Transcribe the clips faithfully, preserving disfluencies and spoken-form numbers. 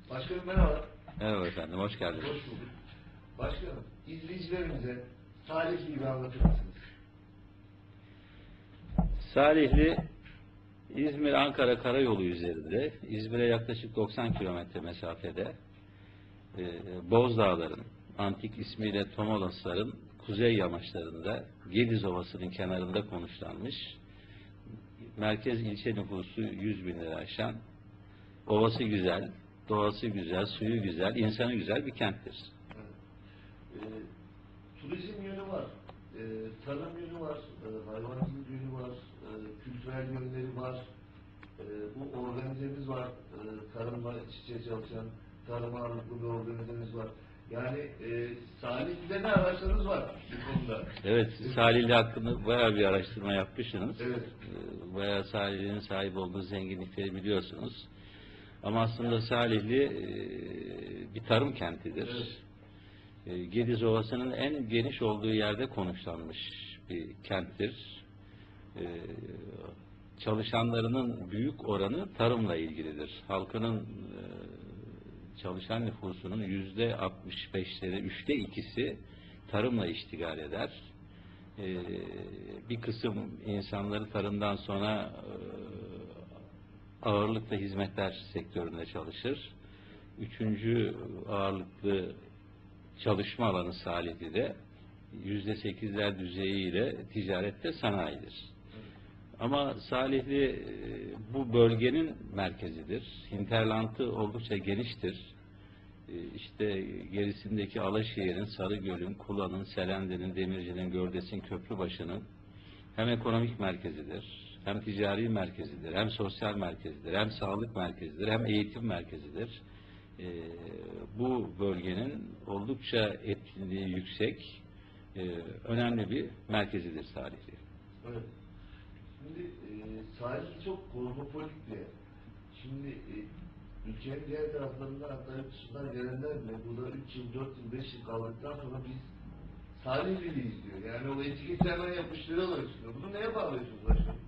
Başkanım merhaba. Merhaba efendim, hoş geldiniz. Hoş bulduk. Başkanım, izleyicilerimize Salihli'yi bir anlatır mısınız? Salihli, İzmir-Ankara karayolu üzerinde, İzmir'e yaklaşık doksan kilometre mesafede, e, Bozdağların, antik ismiyle Tomolasların kuzey yamaçlarında, Gediz Ovası'nın kenarında konuşlanmış, merkez ilçe nüfusu yüz binleri aşan, ovası güzel, doğası güzel, suyu güzel, insanı güzel bir kenttir. Evet. E, turizm yönü var, e, tarım yönü var, e, hayvancılık yönü var, e, kültürel yönleri var, e, bu organizemiz var, e, tarımla iç içe çalışan, tarım ağırlıklı bir organizemiz var. Yani e, Salihli'de ne araçlarınız var bu konuda? Evet, Salihli hakkında bayağı bir araştırma yapmışsınız. Evet. Ee, Bayağı Salihli'nin sahip olduğu zenginlikleri biliyorsunuz. Ama aslında Salihli e, bir tarım kentidir. Evet. E, Gediz Ovası'nın en geniş olduğu yerde konuşlanmış bir kenttir. E, Çalışanlarının büyük oranı tarımla ilgilidir. Halkının e, çalışan nüfusunun yüzde altmış beşleri, üçte ikisi tarımla iştigal eder. Ee, bir kısım insanları tarımdan sonra e, ağırlıklı hizmetler sektöründe çalışır. Üçüncü ağırlıklı çalışma alanı Salihli'de yüzde sekizler düzeyiyle ticarette sanayidir. Ama Salihli e, bu bölgenin merkezidir. Hinterland'ı oldukça geniştir. E, İşte gerisindeki Alaşehir'in, Sarıgöl'ün, Kula'nın, Selende'nin, Demirci'nin, Gördes'in, Köprübaşı'nın hem ekonomik merkezidir, hem ticari merkezidir, hem sosyal merkezidir, hem sağlık merkezidir, hem eğitim merkezidir. E, bu bölgenin oldukça etkinliği yüksek, e, önemli bir merkezidir Salihli. Evet. Şimdi e, Salihli çok kozmopolit bir yer. Şimdi e, ülkenin diğer taraflarında hatta yurt dışından gelenler bile burada üç yıl, dört yıl, beş yıl kaldıktan sonra biz Salihli'liyiz diyor. Yani o etiketi hemen yapıştırıyorlar üstüne. Bunu neye bağlıyorsunuz başkanım?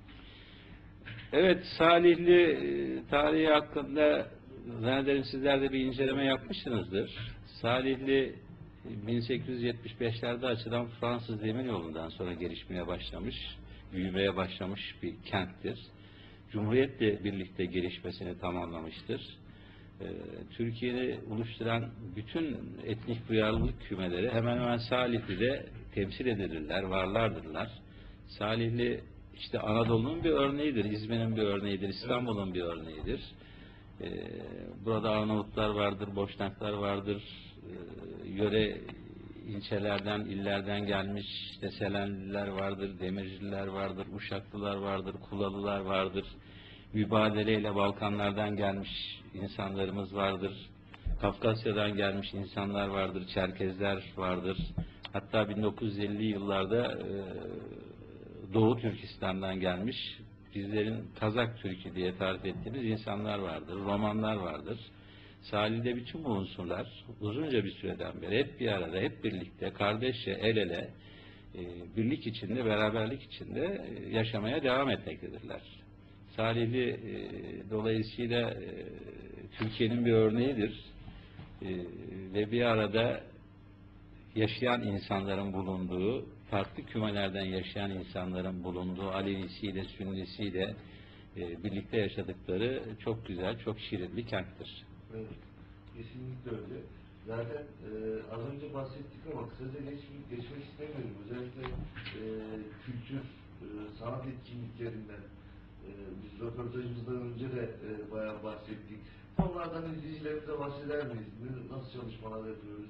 Evet, Salihli e, tarihi hakkında zannederim sizler de bir inceleme yapmışsınızdır. Salihli bin sekiz yüz yetmiş beşlerde açılan Fransız Demiryolu'ndan sonra gelişmeye başlamış, büyümeye başlamış bir kenttir. Cumhuriyetle birlikte gelişmesini tamamlamıştır. Ee, Türkiye'yi oluşturan bütün etnik duyarlılık kümeleri hemen hemen Salihli'de temsil edilirler, varlardırlar. Salihli işte Anadolu'nun bir örneğidir, İzmir'in bir örneğidir, İstanbul'un bir örneğidir. Ee, burada Arnavutlar vardır, Boşnaklar vardır, ee, yöre ilçelerden, illerden gelmiş işte Selenliler vardır, Demirciler vardır, Uşaklılar vardır, Kulalılar vardır. Mübadeleyle Balkanlardan gelmiş insanlarımız vardır. Kafkasya'dan gelmiş insanlar vardır, Çerkezler vardır. Hatta bin dokuz yüz elli yıllarda e, Doğu Türkistan'dan gelmiş, bizlerin Kazak Türkü diye tarif ettiğimiz insanlar vardır, Romanlar vardır. Salihli'de bütün bu unsurlar uzunca bir süreden beri hep bir arada, hep birlikte, kardeşçe, el ele, e, birlik içinde, beraberlik içinde e, yaşamaya devam etmektedirler. Salihli e, dolayısıyla e, Türkiye'nin bir örneğidir e, ve bir arada yaşayan insanların bulunduğu, farklı kümelerden yaşayan insanların bulunduğu, Alevisiyle, Sünnisiyle e, birlikte yaşadıkları çok güzel, çok şirin bir kenttir. Evet, kesinlikle öyle. Zaten e, az önce bahsettik ama kısaca geç, geçmek istemiyorum. Özellikle e, kültür, e, sanat etkinliklerinden e, biz röportajımızdan önce de e, bayağı bahsettik. Onlardan izleyicilerimize bahseder miyiz? Nasıl çalışmalar yapıyoruz?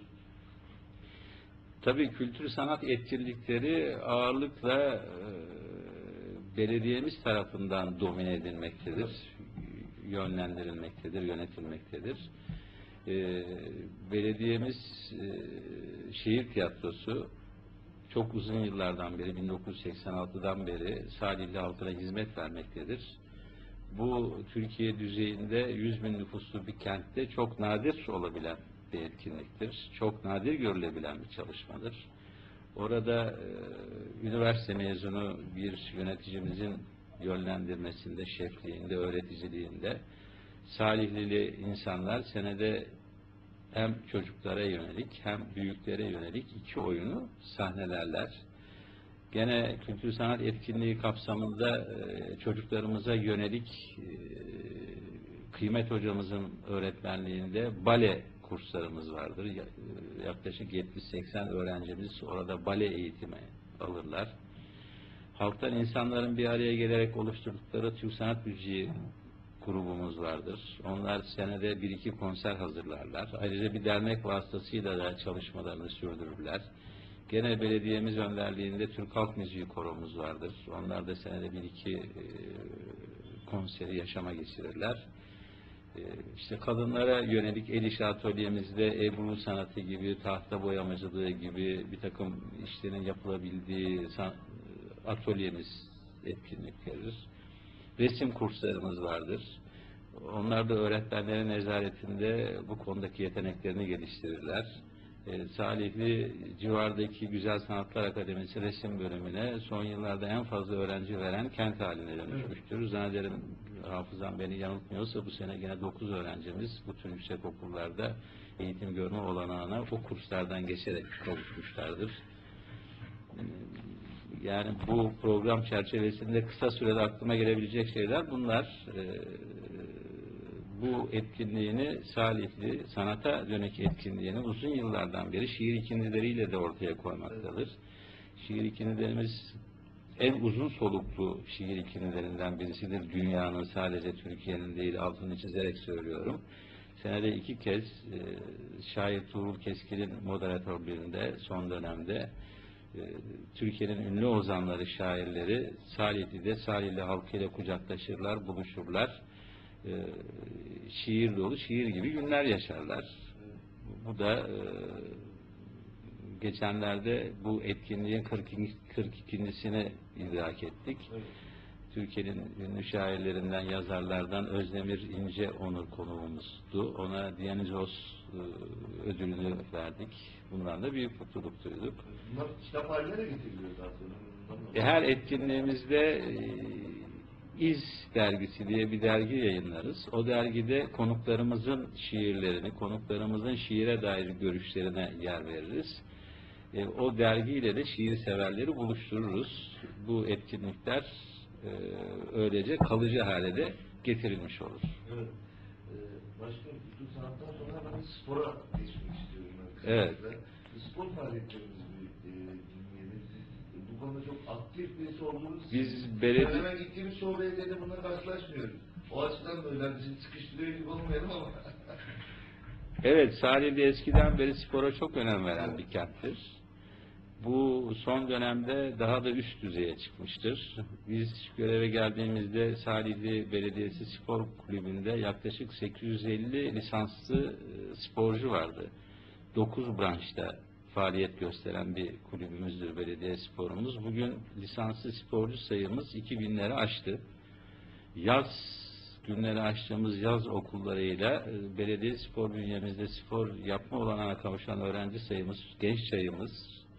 Tabii kültür sanat etkinlikleri ağırlıkla e, belediyemiz tarafından domine edilmektedir, yönlendirilmektedir, yönetilmektedir. E, belediyemiz e, şehir tiyatrosu çok uzun yıllardan beri, bin dokuz yüz seksen altıdan beri Salihli halkına hizmet vermektedir. Bu Türkiye düzeyinde yüz bin nüfuslu bir kentte çok nadir olabilen bir etkinliktir. Çok nadir görülebilen bir çalışmadır. Orada e, üniversite mezunu bir yöneticimizin yönlendirmesinde, şefliğinde, öğreticiliğinde Salihlili insanlar senede hem çocuklara yönelik hem büyüklere yönelik iki oyunu sahnelerler. Gene kültür sanat etkinliği kapsamında e, çocuklarımıza yönelik e, Kıymet hocamızın öğretmenliğinde bale kurslarımız vardır. Ya- e, Yaklaşık yetmiş seksen öğrencimiz orada bale eğitimi alırlar. Halktan insanların bir araya gelerek oluşturdukları Türk Sanat Müziği grubumuz vardır. Onlar senede bir iki konser hazırlarlar. Ayrıca bir dernek vasıtasıyla da çalışmalarını sürdürürler. Gene belediyemiz önderliğinde Türk Halk Müziği koromuz vardır. Onlar da senede bir iki e, konseri yaşama geçirirler. E, işte kadınlara yönelik el işi atölyemizde Ebru sanatı gibi, tahta boyamacılığı gibi bir takım işlerin yapılabildiği san- atölyemiz etkinlik verir. Resim kurslarımız vardır. Onlar da öğretmenlerin nezaretinde bu konudaki yeteneklerini geliştirirler. E, Salihli civardaki Güzel Sanatlar Akademisi resim bölümüne son yıllarda en fazla öğrenci veren kent haline dönüşmüştür. Zannederim hafızam beni yanıltmıyorsa bu sene gene dokuz öğrencimiz bu tür yüksek okullarda eğitim görme olanağına o kurslardan geçerek kavuşmuşlardır. Yani bu program çerçevesinde kısa sürede aklıma gelebilecek şeyler bunlar. Ee, bu etkinliğini Salihli, sanata dönük etkinliğini uzun yıllardan beri şiir ikindileriyle de ortaya koymaktadır. Şiir ikindilerimiz en uzun soluklu şiir ikindilerinden birisidir. Dünyanın, sadece Türkiye'nin değil, altını çizerek söylüyorum. Senede iki kez e, şair Tuğrul Keskin'in moderatörlüğünde son dönemde Türkiye'nin ünlü ozanları, şairleri Salihli'de, Salihli halkıyla kucaklaşırlar, buluşurlar. E, şiir dolu, şiir gibi günler yaşarlar. Bu da e, geçenlerde bu etkinliğin kırk ikincisini idrak ettik. Türkiye'nin ünlü şairlerinden, yazarlardan Özdemir İnce Onur konuğumuzdu. Ona Diyanizos e, ödülünü verdik. Bundan da büyük mutluluk duyduk. Bunlar kitap haline de getiriliyor zaten. E, her etkinliğimizde e, İz dergisi diye bir dergi yayınlarız. O dergide konuklarımızın şiirlerini, konuklarımızın şiire dair görüşlerine yer veririz. E, o dergiyle de şiir severleri buluştururuz. Bu etkinlikler e, öylece kalıcı hale de getirilmiş olur. Evet. Ee, başka kültür sanattan sonra ben spora geçmek istiyorum. Ben Evet. Spor faaliyetlerimizi bir e, dinleyelim. Bu konuda çok aktif birisi olduğunuz. Biz belediye... Yani hemen gittiğimiz show belediyede bununla karşılaşmıyoruz. O açıdan böyle bizim sıkıştırıyor gibi olmayalım ama. Evet, Salihli eskiden beri spora çok önem veren bir kenttir. Bu son dönemde daha da üst düzeye çıkmıştır. Biz göreve geldiğimizde Salihli Belediyesi Spor Kulübü'nde yaklaşık sekiz yüz elli lisanslı sporcu vardı. dokuz branşta faaliyet gösteren bir kulübümüzdür belediye sporumuz. Bugün lisanslı sporcu sayımız iki binleri aştı. Yaz günleri açtığımız yaz okullarıyla belediye spor bünyemizde spor yapma olanağına kavuşan öğrenci sayımız, genç sayımız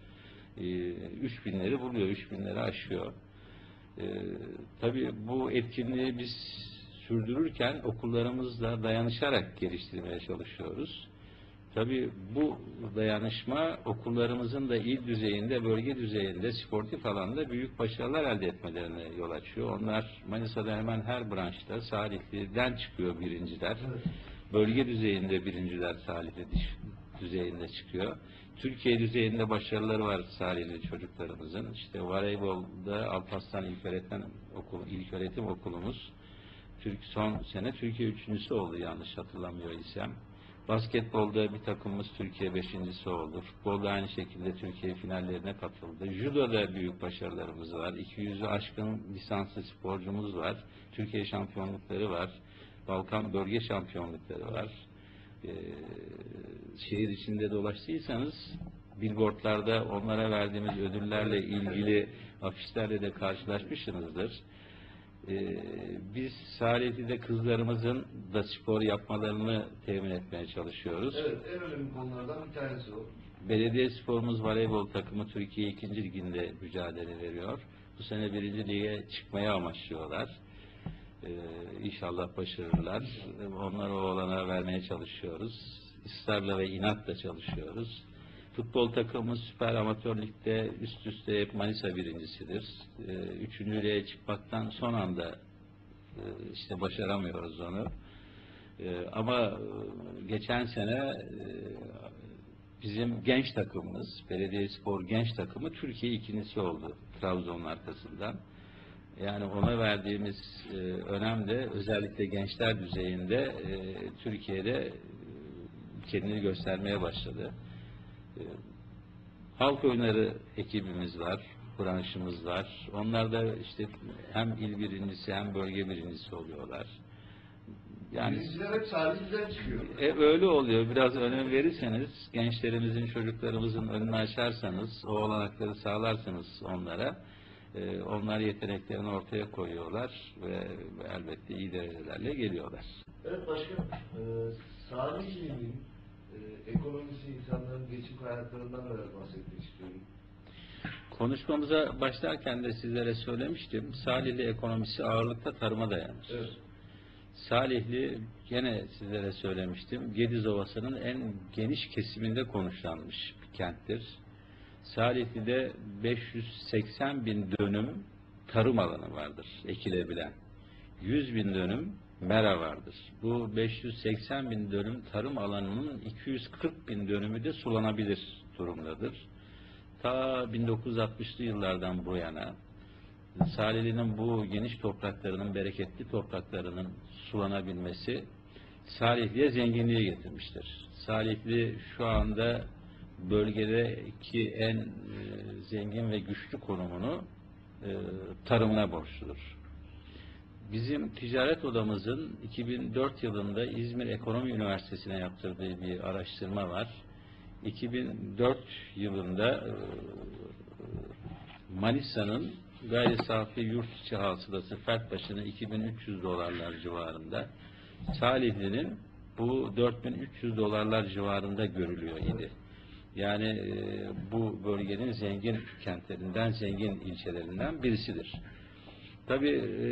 üç binleri buluyor, üç binleri aşıyor. E, tabii bu etkinliği biz sürdürürken okullarımızla dayanışarak geliştirmeye çalışıyoruz. Tabii bu dayanışma okullarımızın da il düzeyinde, bölge düzeyinde, sportif alanda büyük başarılar elde etmelerine yol açıyor. Onlar Manisa'da hemen her branşta Salihli'den çıkıyor birinciler. Bölge düzeyinde birinciler Salihli düzeyinde çıkıyor. Türkiye düzeyinde başarıları var Salihli çocuklarımızın. İşte voleybolda Alparslan İlköğretim Okulu, İlköğretim Okulumuz Türk son sene Türkiye üçüncüsü oldu yanlış hatırlamıyor isem. Basketbolda bir takımımız Türkiye beşincisi oldu. Futbolda aynı şekilde Türkiye finallerine katıldı. Judo'da büyük başarılarımız var. iki yüzü aşkın lisanslı sporcumuz var. Türkiye şampiyonlukları var. Balkan bölge şampiyonlukları var. Ee, şehir içinde dolaştıysanız billboardlarda onlara verdiğimiz ödüllerle ilgili afişlerle de karşılaşmışsınızdır. Ee, biz Salihli'de kızlarımızın da spor yapmalarını temin etmeye çalışıyoruz. Evet, en önemli konulardan bir tanesi o. Belediye sporumuz voleybol takımı Türkiye ikinci liginde mücadele veriyor. Bu sene birinci lige çıkmaya amaçlıyorlar. Ee, inşallah başarırlar. Onları o olanağı vermeye çalışıyoruz. Israrla ve inatla çalışıyoruz. Futbol takımımız Süper Amatör Lig'de üst üste hep Manisa birincisidir. Ee, üçüncülüğe çıkmaktan son anda e, işte başaramıyoruz onu. Ee, ama geçen sene e, bizim genç takımımız, Belediyespor genç takımı Türkiye ikincisi oldu Trabzon'un arkasından. Yani ona verdiğimiz e, önem de özellikle gençler düzeyinde e, Türkiye'de e, kendini göstermeye başladı. E, halk oyunları ekibimiz var, branşımız var. Onlar da işte hem il birincisi hem bölge birincisi oluyorlar. Yani Birinciler hep sahilden çıkıyor. e, öyle oluyor. Biraz önem verirseniz, gençlerimizin, çocuklarımızın önünü açarsanız, o olanakları sağlarsanız onlara, e, onlar yeteneklerini ortaya koyuyorlar ve elbette iyi derecelerle geliyorlar. Evet başkanım, e, Salihli'nin e, ekonomisi, insanların geçim hayatlarından biraz bahsetmek istiyorum. Konuşmamıza başlarken de sizlere söylemiştim. Salihli ekonomisi ağırlıkta tarıma dayanır. Evet. Salihli, gene sizlere söylemiştim, Gediz Ovası'nın en geniş kesiminde konuşlanmış bir kenttir. Salihli'de beş yüz seksen bin dönüm tarım alanı vardır, ekilebilen. yüz bin dönüm mera vardır. Bu beş yüz seksen bin dönüm tarım alanının iki yüz kırk bin dönümü de sulanabilir durumdadır. Ta bin dokuz yüz altmışlı yıllardan bu yana Salihli'nin bu geniş topraklarının, bereketli topraklarının sulanabilmesi Salihli'ye zenginliği getirmiştir. Salihli şu anda bölgedeki en e, zengin ve güçlü konumunu e, tarımına borçludur. Bizim ticaret odamızın iki bin dört yılında İzmir Ekonomi Üniversitesi'ne yaptırdığı bir araştırma var. iki bin dört yılında e, Manisa'nın gayri safi yurt içi hasılası fert başına iki bin üç yüz dolarlar civarında, Salihli'nin bu dört bin üç yüz dolarlar civarında görülüyor idi. Yani e, bu bölgenin zengin kentlerinden, zengin ilçelerinden birisidir. Tabii e,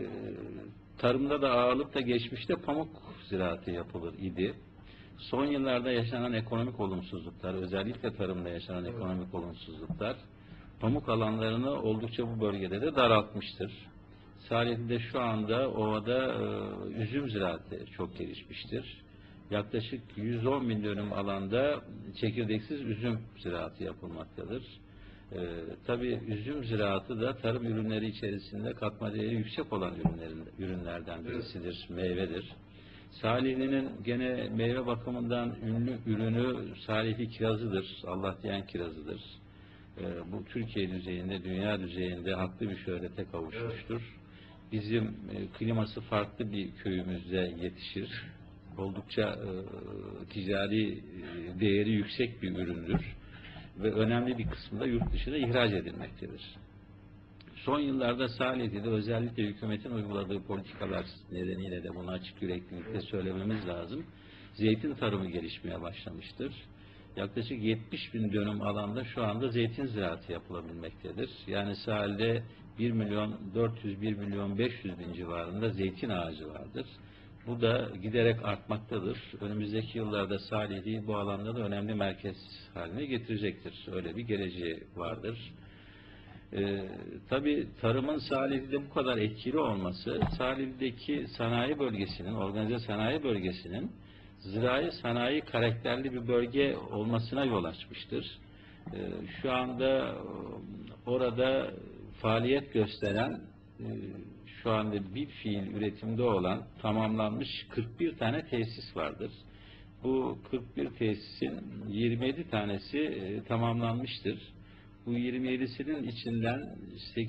tarımda da ağırlıkla geçmişte pamuk ziraatı yapılır idi. Son yıllarda yaşanan ekonomik olumsuzluklar, özellikle tarımda yaşanan ekonomik olumsuzluklar, pamuk alanlarını oldukça bu bölgede de daraltmıştır. Salihli'de şu anda ovada e, üzüm ziraatı çok gelişmiştir. Yaklaşık yüz on bin dönüm alanda çekirdeksiz üzüm ziraatı yapılmaktadır. E, tabii üzüm ziraatı da tarım ürünleri içerisinde katma değeri yüksek olan ürünlerin, ürünlerden birisidir, meyvedir. Salihli'nin gene meyve bakımından ünlü ürünü Salihli kirazıdır, Allah diyen kirazıdır. E, bu Türkiye düzeyinde, dünya düzeyinde haklı bir şöhrete kavuşmuştur. Bizim e, kliması farklı bir köyümüzde yetişir. Oldukça e, ticari e, değeri yüksek bir üründür ve önemli bir kısmı da yurt dışına ihraç edilmektedir. Son yıllarda Salihli'de özellikle hükümetin uyguladığı politikalar nedeniyle de bunu açık yüreklilikle söylememiz lazım. Zeytin tarımı gelişmeye başlamıştır. Yaklaşık yetmiş bin dönüm alanda şu anda zeytin ziraatı yapılabilmektedir. Yani sahilde bir milyon dört yüz bir milyon beş yüz bin civarında zeytin ağacı vardır. Bu da giderek artmaktadır. Önümüzdeki yıllarda Salihli'yi bu alanda da önemli merkez haline getirecektir. Öyle bir geleceği vardır. Ee, tabii tarımın Salihli'de bu kadar etkili olması, Salihli'deki sanayi bölgesinin, organize sanayi bölgesinin zirai sanayi karakterli bir bölge olmasına yol açmıştır. Ee, şu anda orada faaliyet gösteren, e, şu anda bir fiil üretimde olan tamamlanmış kırk bir tane tesis vardır. Bu kırk bir tesisin yirmi yedi tanesi e, tamamlanmıştır. Bu yirmi yedisinin içinden sekiz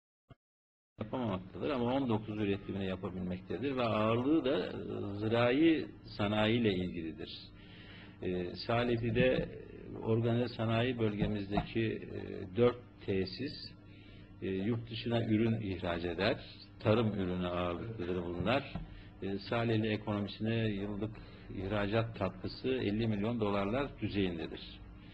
yapamamaktadır ama on dokuz üretimini yapabilmektedir ve ağırlığı da zirai sanayi ile ilgilidir. E, Salihli'de organize sanayi bölgemizdeki e, dört tesis e, yurt dışına ürün ihraç eder. Tarım ürünü ağırlıklıdır bunlar. E, Salihli ekonomisine yıllık ihracat katkısı elli milyon dolarlar düzeyindedir.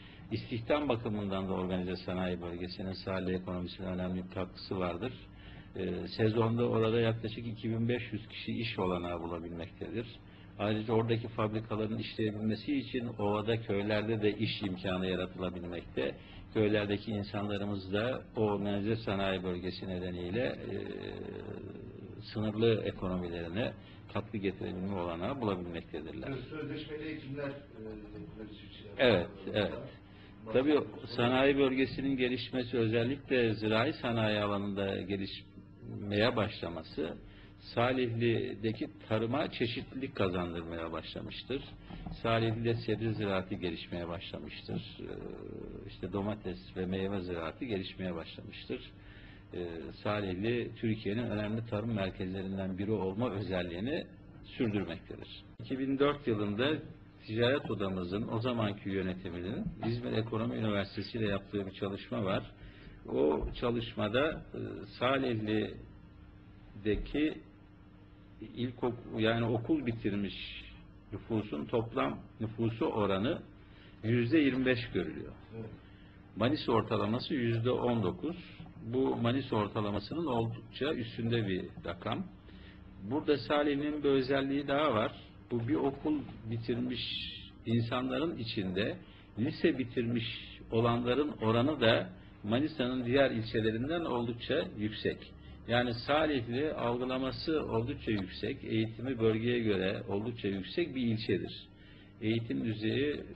İstihdam bakımından da organize sanayi bölgesinin Salihli ekonomisine önemli bir katkısı vardır. E, sezonda orada yaklaşık iki bin beş yüz kişi iş olanağı bulabilmektedir. Ayrıca oradaki fabrikaların işleyebilmesi için ovada, köylerde de iş imkanı yaratılabilmekte. Köylerdeki insanlarımız da o menziil sanayi bölgesi nedeniyle e, sınırlı ekonomilerine katkı getirebilme olanağı bulabilmektedirler. Sözleşmeli eğitimler e, yapılır çiftçiler. Evet, evet. Tabii sanayi bölgesinin gelişmesi, özellikle zirai sanayi alanında gelişmeye başlaması, Salihli'deki tarıma çeşitlilik kazandırmaya başlamıştır. Salihli'de sebze ziraatı gelişmeye başlamıştır. İşte domates ve meyve ziraatı gelişmeye başlamıştır. Salihli, Türkiye'nin önemli tarım merkezlerinden biri olma özelliğini sürdürmektedir. iki bin dört yılında Ticaret Odamızın o zamanki yönetiminin İzmir Ekonomi Üniversitesi ile yaptığı bir çalışma var. O çalışmada Salihli'deki ilk yani okul bitirmiş nüfusun toplam nüfusu oranı yüzde yirmi beş görülüyor. Manisa ortalaması yüzde on dokuz. Bu Manisa ortalamasının oldukça üstünde bir rakam. Burada Salihli'nin bir özelliği daha var. Bu bir okul bitirmiş insanların içinde lise bitirmiş olanların oranı da Manisa'nın diğer ilçelerinden oldukça yüksek. Yani Salihli algılaması oldukça yüksek, eğitimi bölgeye göre oldukça yüksek bir ilçedir. Eğitim düzeyi e,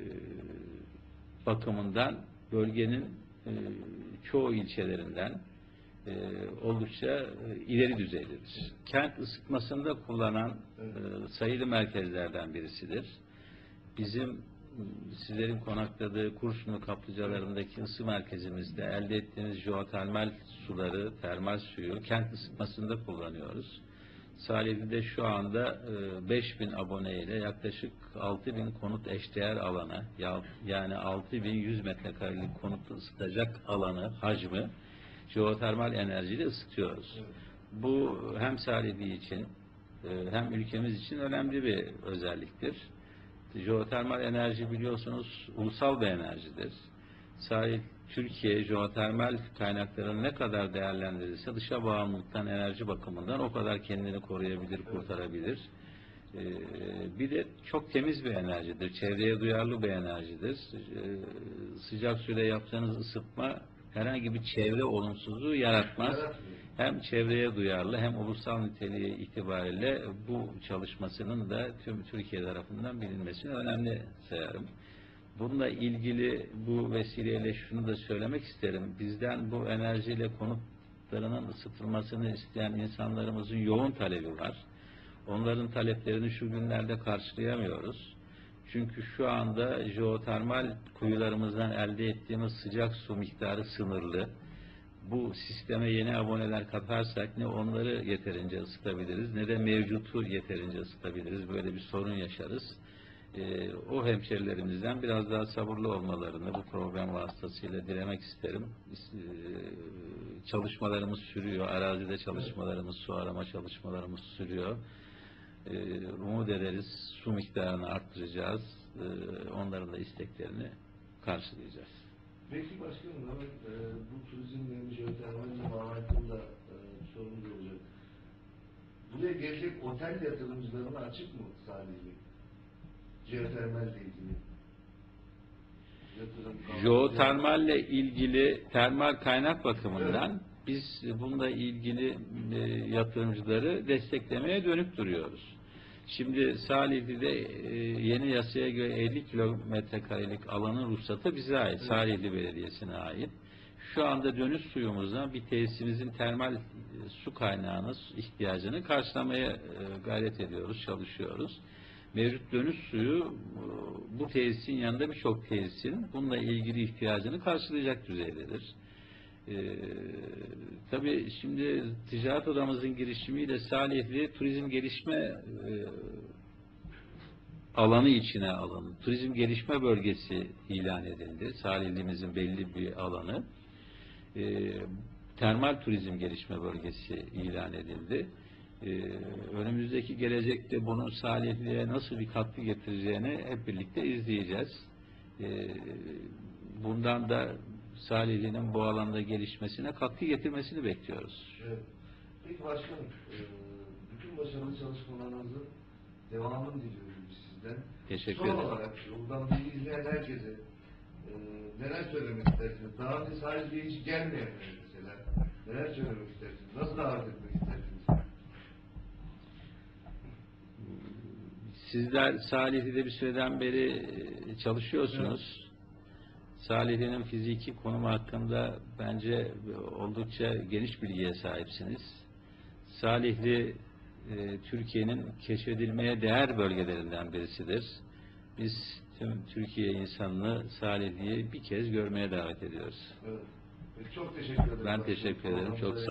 bakımından bölgenin e, çoğu ilçelerinden e, oldukça e, ileri düzeydedir. Kent ısıtmasında kullanan e, sayılı merkezlerden birisidir. Bizim sizlerin konakladığı Kurşunlu kaplıcalarındaki ısı merkezimizde elde ettiğimiz jeotermal suları, termal suyu kent ısıtmasında kullanıyoruz. Salihli'de şu anda beş bin abone ile yaklaşık altı bin konut eşdeğer alanı, yani altı bin yüz metrekarelik konutu ısıtacak alanı, hacmi jeotermal enerjiyle ısıtıyoruz. Bu hem Salihli için hem ülkemiz için önemli bir özelliktir. Jeotermal enerji biliyorsunuz ulusal bir enerjidir. Sahil Türkiye jeotermal kaynaklarını ne kadar değerlendirirse dışa bağımlılıktan, enerji bakımından o kadar kendini koruyabilir, kurtarabilir. Ee, bir de çok temiz bir enerjidir. Çevreye duyarlı bir enerjidir. Ee, sıcak suyla yaptığınız ısıtma herhangi bir çevre olumsuzluğu yaratmaz. Hem çevreye duyarlı hem ulusal niteliği itibariyle bu çalışmasının da tüm Türkiye tarafından bilinmesini önemli sayarım. Bununla ilgili bu vesileyle şunu da söylemek isterim. Bizden bu enerjiyle konutlarının ısıtılmasını isteyen insanlarımızın yoğun talebi var. Onların taleplerini şu günlerde karşılayamıyoruz. Çünkü şu anda jeotermal kuyularımızdan elde ettiğimiz sıcak su miktarı sınırlı. Bu sisteme yeni aboneler katarsak ne onları yeterince ısıtabiliriz ne de mevcutu yeterince ısıtabiliriz. Böyle bir sorun yaşarız. Ee, o hemşerilerimizden biraz daha sabırlı olmalarını bu program vasıtasıyla dilemek isterim. Ee, çalışmalarımız sürüyor. Arazide çalışmalarımız, su arama çalışmalarımız sürüyor. Ee, umut ederiz su miktarını arttıracağız. Ee, onların da isteklerini karşılayacağız. Peki başkanım, e, bu turizmle, jeotermalle bağlantımda e, sorun da olacak. Buraya gelecek otel yatırımcılarına açık mı Salihli? Jeotermalle ilgili. Yatırım, Jeotermalle ilgili termal kaynak bakımından evet. Biz bununla ilgili e, yatırımcıları desteklemeye dönük duruyoruz. Şimdi Salihli'de e, yeni yasaya göre elli kilometre karelik alanın ruhsatı bize ait. Evet. Salihli Belediyesi'ne ait. Şu anda dönüş suyumuzdan bir tesisimizin termal e, su kaynağının ihtiyacını karşılamaya e, gayret ediyoruz, çalışıyoruz. Mevcut dönüş suyu e, bu tesisin yanında birçok tesisin bununla ilgili ihtiyacını karşılayacak düzeydedir. Ee, tabii şimdi Ticaret Odamızın girişimiyle Salihli turizm gelişme e, alanı içine alındı. Turizm gelişme bölgesi ilan edildi. Salihli'mizin belli bir alanı. E, termal turizm gelişme bölgesi ilan edildi. E, önümüzdeki gelecekte bunun Salihli'ye nasıl bir katkı getireceğini hep birlikte izleyeceğiz. E, bundan da Salihli'nin bu alanda gelişmesine katkı getirmesini bekliyoruz. Evet. Peki başkanım, e, bütün başarılı çalışmalarınızın devamını diliyoruz biz sizden. Teşekkür Son ederim. olarak buradan bizi izleyen herkese e, neler söylemek istersiniz? Daha önce Salihli'ye hiç gelmeyenler mesela neler söylemek istersiniz? Nasıl davet etmek istersiniz? Sizler Salihli'de bir süreden beri çalışıyorsunuz. Salihli'nin fiziki konumu hakkında bence oldukça geniş bilgiye sahipsiniz. Salihli e, Türkiye'nin keşfedilmeye değer bölgelerinden birisidir. Biz tüm Türkiye insanını Salihli'yi bir kez görmeye davet ediyoruz. Evet. Çok teşekkür ederim. Ben teşekkür ederim. Çok sağ